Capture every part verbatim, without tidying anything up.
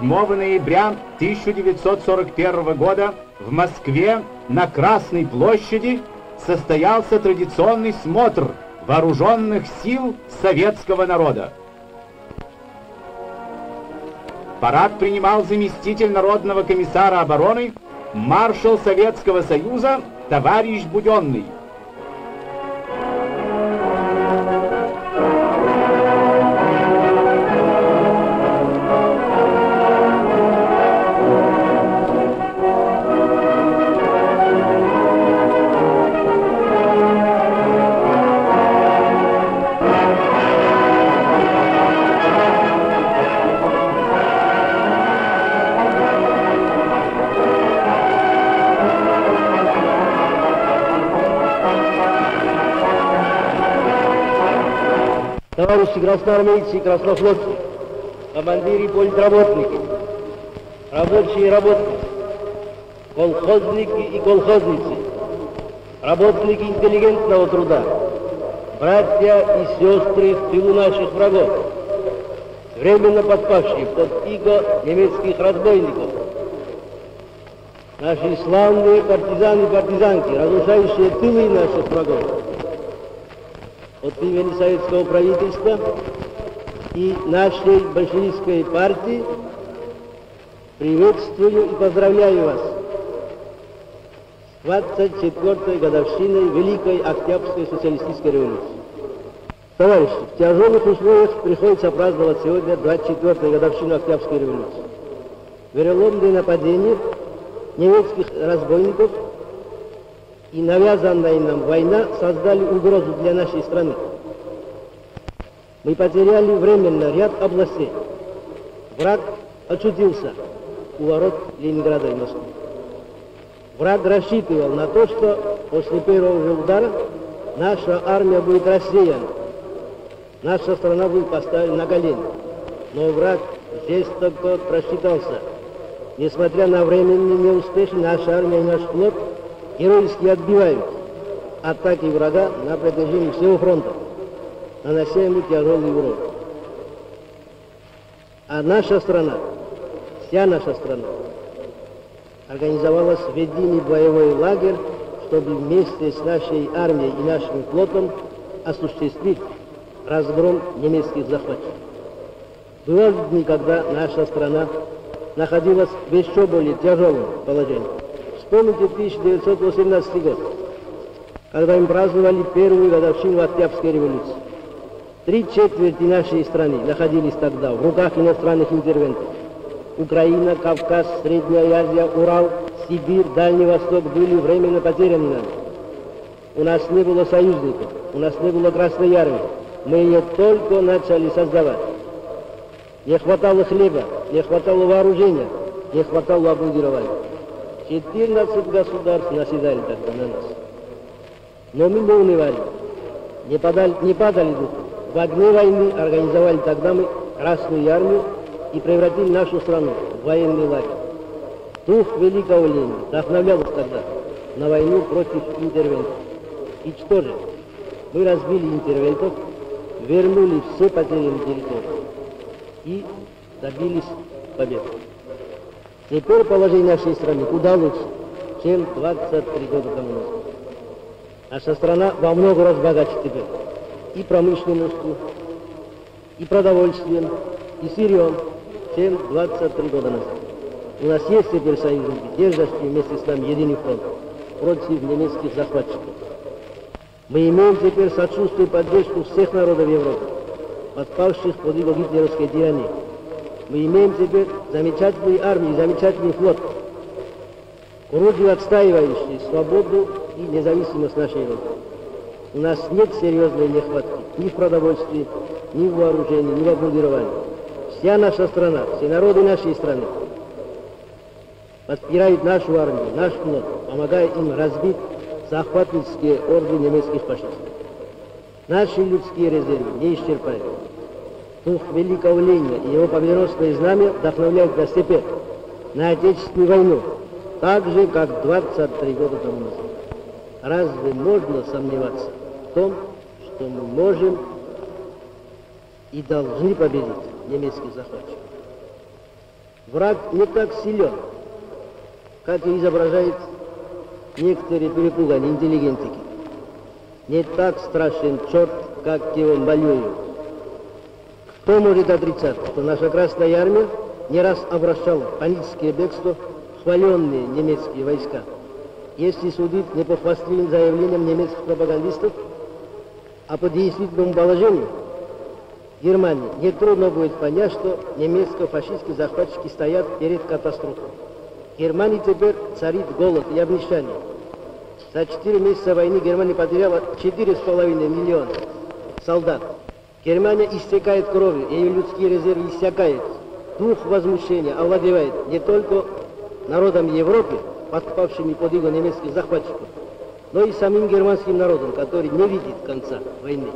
седьмого ноября тысяча девятьсот сорок первого года в Москве на Красной площади состоялся традиционный смотр вооруженных сил советского народа. Парад принимал заместитель Народного комиссара обороны, маршал Советского Союза товарищ Буденный. Товарищи красноармейцы и краснофлотцы, командиры и политработники, рабочие и работницы, колхозники и колхозницы, работники интеллигентного труда, братья и сестры в тылу наших врагов, временно подпавшие под иго немецких разбойников, наши славные партизаны и партизанки, разрушающие тылы наших врагов. От имени советского правительства и нашей большевистской партии приветствую и поздравляю вас с двадцать четвёртой годовщиной Великой Октябрьской социалистической революции. Товарищи, в тяжелых условиях приходится праздновать сегодня двадцать четвёртую годовщину Октябрьской революции. Вероломные нападения немецких разбойников и навязанная нам война создали угрозу для нашей страны. Мы потеряли временно ряд областей. Враг очутился у ворот Ленинграда и Москвы. Враг рассчитывал на то, что после первого же удара наша армия будет рассеяна, наша страна будет поставлена на колени. Но враг жестоко просчитался. Несмотря на временный неуспех, наша армия и наш флот героически отбивают атаки врага на протяжении всего фронта, нанося ему тяжелый урон. А наша страна, вся наша страна, организовала в Ведине боевой лагерь, чтобы вместе с нашей армией и нашим флотом осуществить разгром немецких захватчиков. Бывали дни, когда наша страна находилась в еще более тяжелом положении. Вспомните тысяча девятьсот восемнадцатый год, когда мы праздновали первую годовщину Октябрьской революции. Три четверти нашей страны находились тогда в руках иностранных интервентов. Украина, Кавказ, Средняя Азия, Урал, Сибирь, Дальний Восток были временно потеряны нами. У нас не было союзников, у нас не было Красной Армии. Мы ее только начали создавать. Не хватало хлеба, не хватало вооружения, не хватало обмундирования. четырнадцать государств наседали тогда на нас. Но мы не унывали, не, подали, не падали духом. В огне войны организовали тогда мы Красную армию и превратили нашу страну в военный лагерь. Дух великого Ленина вдохновлял нас тогда на войну против интервентов. И что же? Мы разбили интервентов, вернули все потерянные территории и добились победы. Теперь положение нашей страны куда лучше, чем двадцать три года тому назад. Наша страна во много раз богаче теперь и промышленностью, и продовольствием, и сырьем, чем двадцать три года назад. У нас есть теперь союзники, держащие вместе с нами единый фронт против немецких захватчиков. Мы имеем теперь сочувствие и поддержку всех народов Европы, подпавших под иго гитлеровской тирании. Мы имеем теперь замечательную армию и замечательный флот, орудие, отстаивающие свободу и независимость нашей Родины. У нас нет серьезной нехватки ни в продовольствии, ни в вооружении, ни в обмундировании. Вся наша страна, все народы нашей страны подпирают нашу армию, наш флот, помогая им разбить захватнические орды немецких фашистов. Наши людские резервы не исчерпаемы. Дух великого Ленина и его победоносное знамя вдохновляют нас теперь на Отечественную войну, так же, как двадцать три года тому назад. Разве можно сомневаться в том, что мы можем и должны победить немецких захватчиков? Враг не так силен, как и изображает некоторые перепуганные интеллигентики. Не так страшен черт, как его малюют. Кто может отрицать, что наша Красная Армия не раз обращала в паническое бегство хваленные немецкие войска? Если судить не по хвастливым заявлениям немецких пропагандистов, а по действительному положению Германии, нетрудно будет понять, что немецко-фашистские захватчики стоят перед катастрофой. В Германии теперь царит голод и обнищание. За четыре месяца войны Германия потеряла четыре с половиной миллиона солдат. Германия истекает кровью, ее людские резервы иссякают. Дух возмущения овладевает не только народом Европы, подпавшими под иго немецких захватчиков, но и самим германским народом, который не видит конца войны.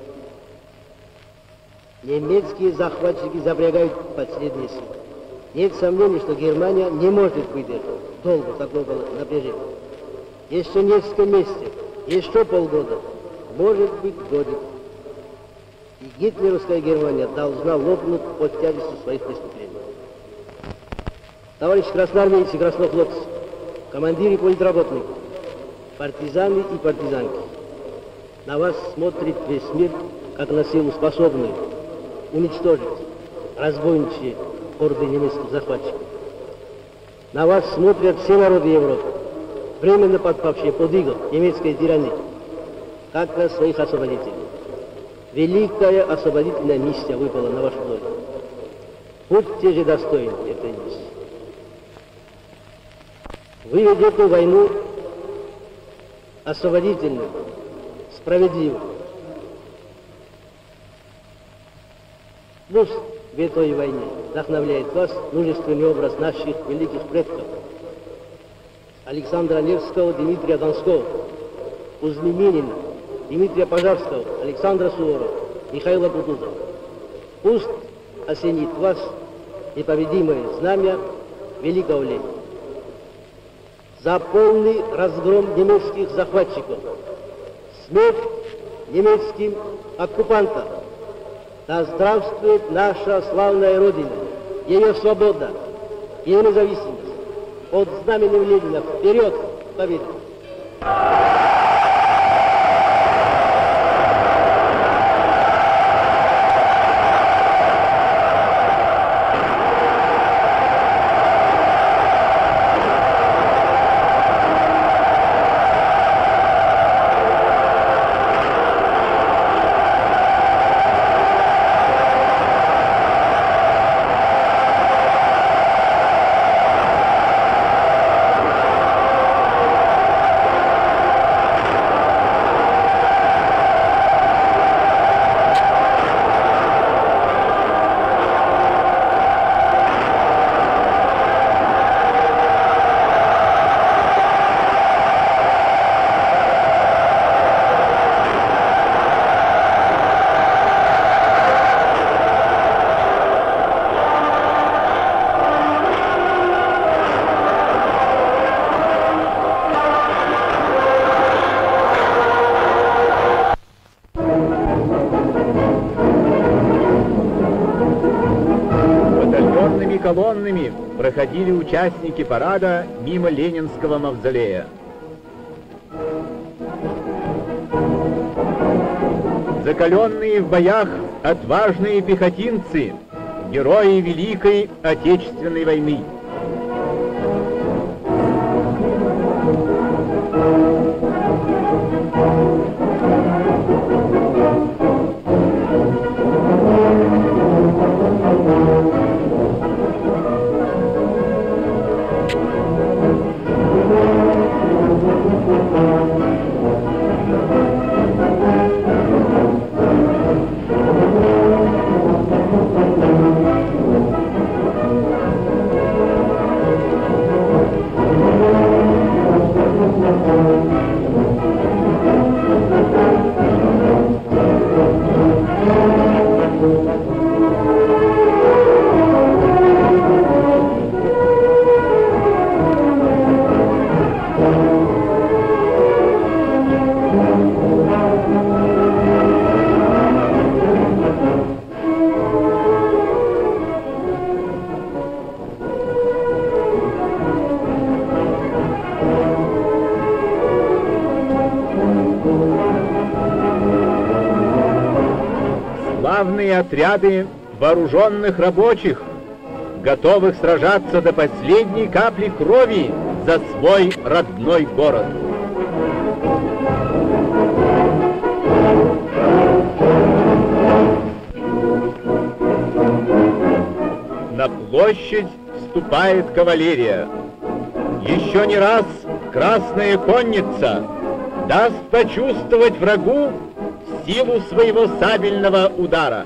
Немецкие захватчики запрягают последние силы. Нет сомнений, что Германия не может выдержать долго такого напряжения. Еще несколько месяцев, еще полгода, может быть, годик. И гитлеровская Германия должна лопнуть под тяжестью своих преступлений. Товарищи красноармейцы и краснофлотцы, командиры и политработники, партизаны и партизанки, на вас смотрит весь мир, как на силу способную уничтожить разбойничьи орды немецких захватчиков. На вас смотрят все народы Европы, временно подпавшие под иго немецкой тирании, как на своих освободителей. Великая освободительная миссия выпала на вашу долю. Будьте же достойны этой миссии. Вы ведете войну освободительную, справедливую. Пусть в этой войне вдохновляет вас мужественный образ наших великих предков. Александра Невского, Дмитрия Донского, Кузьмы Минина, Дмитрия Пожарского, Александра Суворова, Михаила Кутузова. Пусть осенит вас непобедимое знамя великого Ленина. За полный разгром немецких захватчиков, смерть немецким оккупантам. Да здравствует наша славная Родина, ее свобода, ее независимость. Под знаменем Ленина вперед к победе! Колоннами проходили участники парада мимо Ленинского мавзолея. Закаленные в боях отважные пехотинцы, герои Великой Отечественной войны. славные отряды вооруженных рабочих, готовых сражаться до последней капли крови за свой родной город. На площадь вступает кавалерия. Еще не раз Красная Конница даст почувствовать врагу силу своего сабельного удара.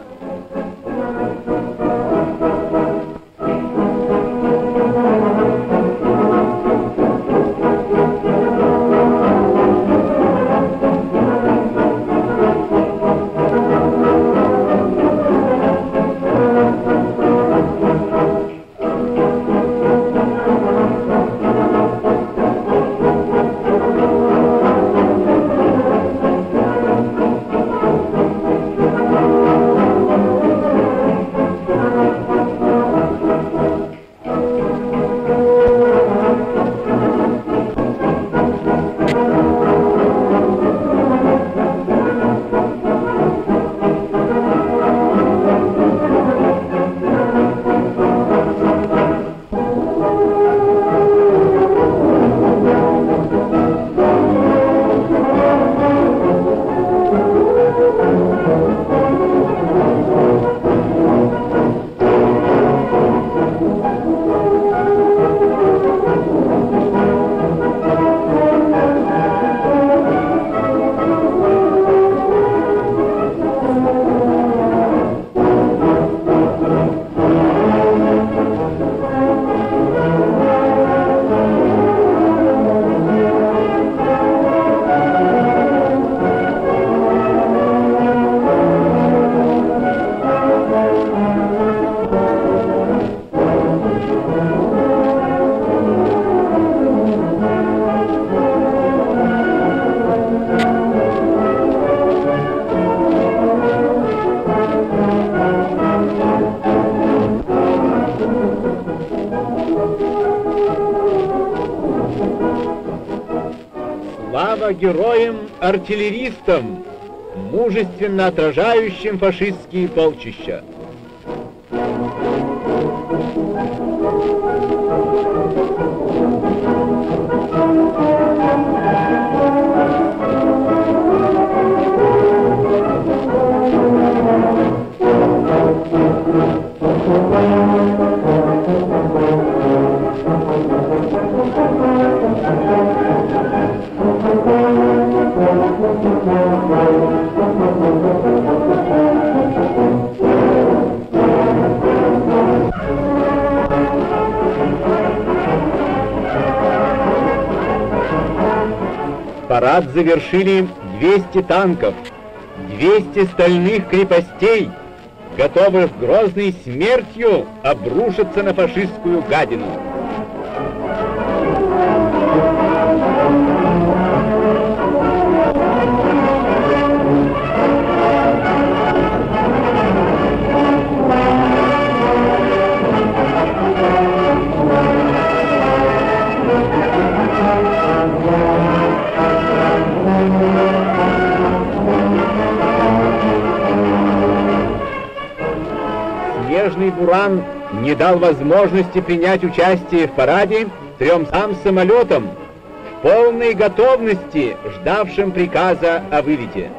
Слава героям-артиллеристам, мужественно отражающим фашистские полчища! Парад завершили двести танков, двести стальных крепостей, готовых грозной смертью обрушиться на фашистскую гадину. Снежный буран не дал возможности принять участие в параде трем сам самолетам, в полной готовности, ждавшим приказа о вылете.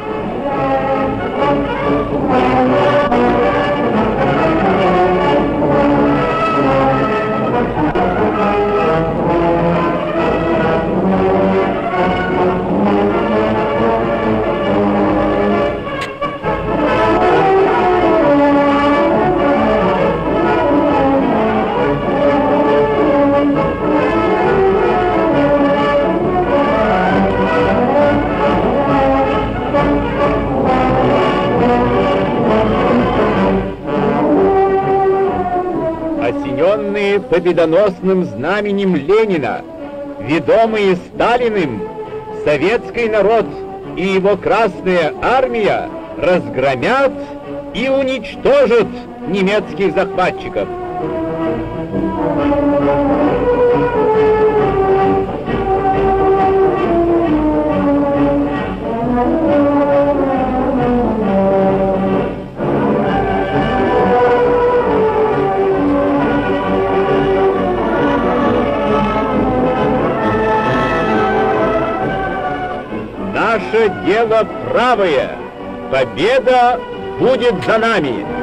Осененные победоносным знаменем Ленина, ведомые Сталиным, советский народ и его Красная Армия разгромят и уничтожат немецких захватчиков. дело правое. Победа будет за нами.